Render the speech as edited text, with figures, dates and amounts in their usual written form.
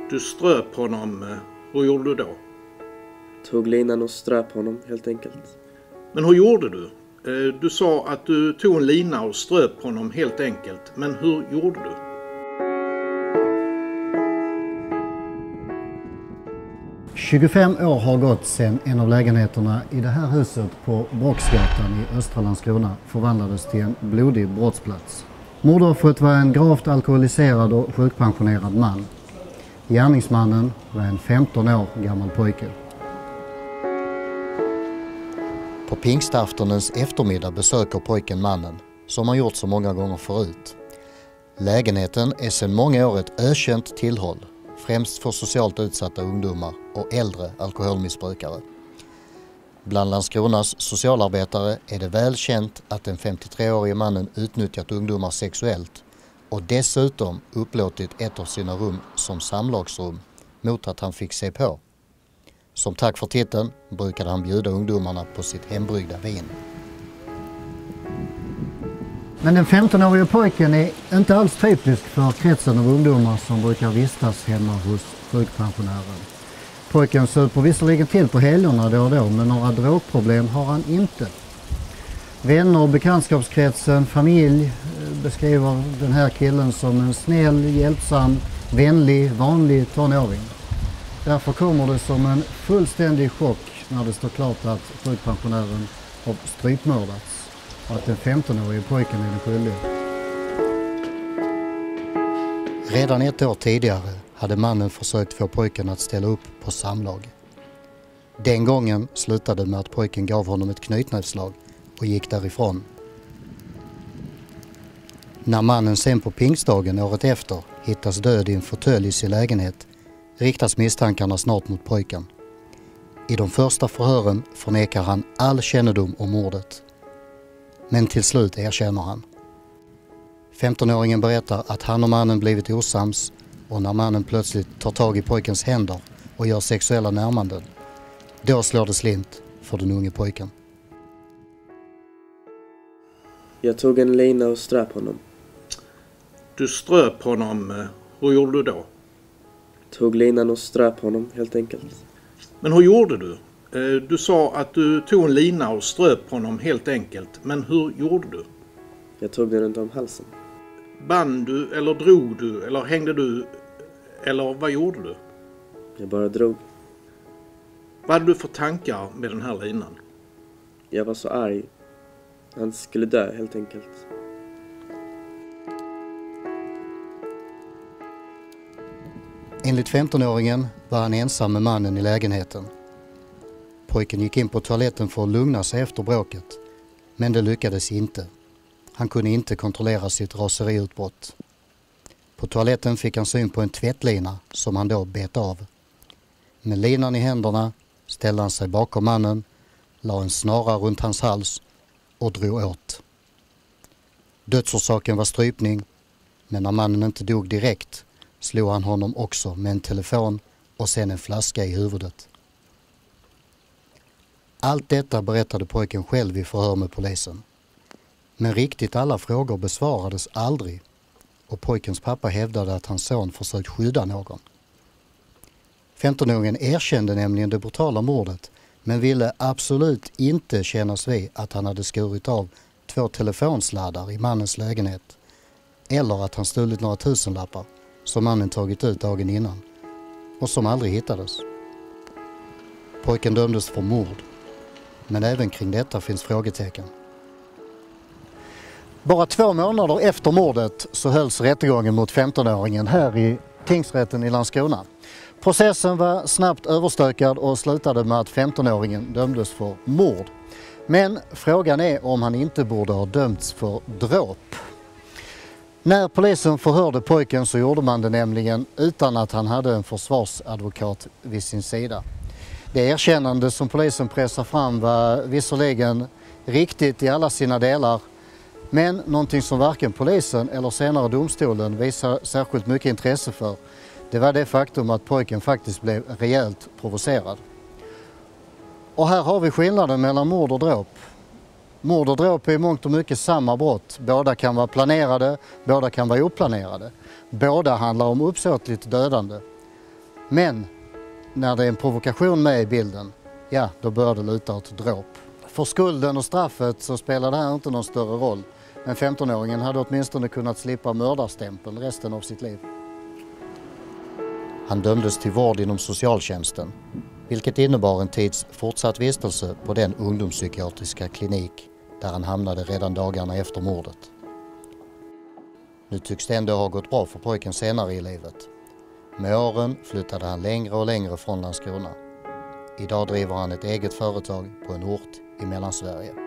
Du ströp honom. Hur gjorde du då? Tog linan och ströp honom helt enkelt. Men hur gjorde du? Du sa att du tog en lina och ströp honom helt enkelt. Men hur gjorde du? –25 år har gått sedan en av lägenheterna i det här huset på Brocksgatan i östra Landskrona förvandlades till en blodig brottsplats. Mordoffret var en gravt alkoholiserad och sjukpensionerad man. Gärningsmannen var en 15 år gammal pojke. På pingstaftonens eftermiddag besöker pojken mannen, som han gjort så många gånger förut. Lägenheten är sedan många år ett ökänt tillhåll, främst för socialt utsatta ungdomar och äldre alkoholmissbrukare. Bland Landskronas socialarbetare är det väl känt att den 53-årige mannen utnyttjat ungdomar sexuellt och dessutom upplåtit ett av sina rum som samlagsrum mot att han fick se på. Som tack för titeln brukade han bjuda ungdomarna på sitt hembryggda vin. Men den 15-årige pojken är inte alls typisk för kretsen av ungdomar som brukar vistas hemma hos sjukpensionären. Pojken super visserligen till på helgerna då och då, men några drogproblem har han inte. Vänner och bekantskapskretsen, familj beskriver den här killen som en snäll, hjälpsam, vänlig, vanlig tonåring. Därför kommer det som en fullständig chock när det står klart att sjukpensionären har strypmördats och att den 15-årige pojken är den skyldige. Redan ett år tidigare hade mannen försökt få pojken att ställa upp på samlag. Den gången slutade med att pojken gav honom ett knytnävsslag och gick därifrån. När mannen sen på pingstdagen året efter hittas död i en fåtölj i sin lägenhet riktas misstankarna snart mot pojken. I de första förhören förnekar han all kännedom om mordet. Men till slut erkänner han. 15-åringen berättar att han och mannen blivit osams och när mannen plötsligt tar tag i pojkens händer och gör sexuella närmanden, då slår det slint för den unge pojken. Jag tog en lina och ströp honom. Du ströp honom. Hur gjorde du då? Tog linan och ströp honom helt enkelt. Men hur gjorde du? Du sa att du tog en lina och ströp honom helt enkelt. Men hur gjorde du? Jag tog den runt om halsen. Band du eller drog du eller hängde du? Eller vad gjorde du? Jag bara drog. Vad hade du för tankar med den här linan? Jag var så arg. Han skulle dö helt enkelt. Enligt 15-åringen var han ensam med mannen i lägenheten. Pojken gick in på toaletten för att lugna sig efter bråket, men det lyckades inte. Han kunde inte kontrollera sitt raseriutbrott. På toaletten fick han syn på en tvättlina som han då bet av. Med linan i händerna ställde han sig bakom mannen, la en snara runt hans hals och drog åt. Dödsorsaken var strypning, men när mannen inte dog direkt slog han honom också med en telefon och sen en flaska i huvudet. Allt detta berättade pojken själv i förhör med polisen. Men riktigt alla frågor besvarades aldrig och pojkens pappa hävdade att hans son försökt skydda någon. 15-åringen erkände nämligen det brutala mordet men ville absolut inte kännas vid att han hade skurit av 2 telefonsladdar i mannens lägenhet eller att han stulit några tusenlappar som mannen tagit ut dagen innan och som aldrig hittades. Pojken dömdes för mord, men även kring detta finns frågetecken. Bara 2 månader efter mordet så hölls rättegången mot 15-åringen här i tingsrätten i Landskrona. Processen var snabbt överstökad och slutade med att 15-åringen dömdes för mord. Men frågan är om han inte borde ha dömts för dråp. När polisen förhörde pojken så gjorde man det nämligen utan att han hade en försvarsadvokat vid sin sida. Det erkännande som polisen pressade fram var visserligen riktigt i alla sina delar, men någonting som varken polisen eller senare domstolen visar särskilt mycket intresse för, det var det faktum att pojken faktiskt blev rejält provocerad. Och här har vi skillnaden mellan mord och dråp. Mord och dråp är i mångt och mycket samma brott. Båda kan vara planerade, båda kan vara oplanerade. Båda handlar om uppsåtligt dödande. Men när det är en provokation med i bilden, ja, då bör det luta åt dråp. För skulden och straffet så spelar det här inte någon större roll. Men 15-åringen hade åtminstone kunnat slippa mördarstämpeln resten av sitt liv. Han dömdes till vård inom socialtjänsten, vilket innebar en tids fortsatt vistelse på den ungdomspsykiatriska klinik där han hamnade redan dagarna efter mordet. Nu tycks det ändå ha gått bra för pojken senare i livet. Med åren flyttade han längre och längre från Landskrona. Idag driver han ett eget företag på en ort i Mellansverige.